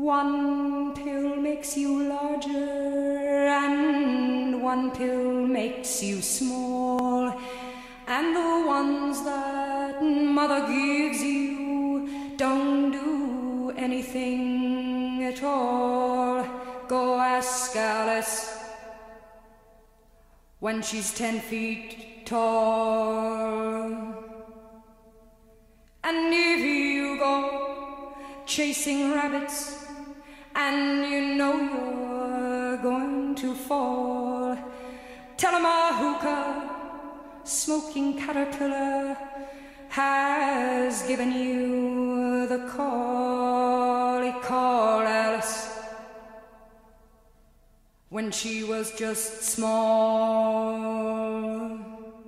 One pill makes you larger, and one pill makes you small, and the ones that mother gives you don't do anything at all. Go ask Alice when she's 10 feet tall. And if you go chasing rabbits and you know you're going to fall, tell 'em a hookah smoking caterpillar has given you the call. He called Alice when she was just small.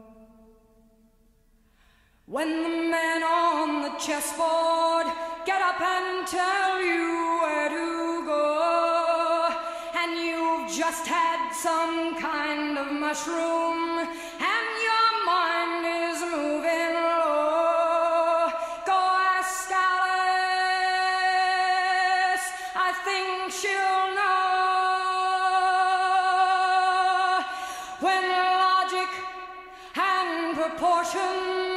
When the men on the chessboard get up and tell you where to go, and you've just had some kind of mushroom and your mind is moving low, go ask Alice, I think she'll know. When logic and proportion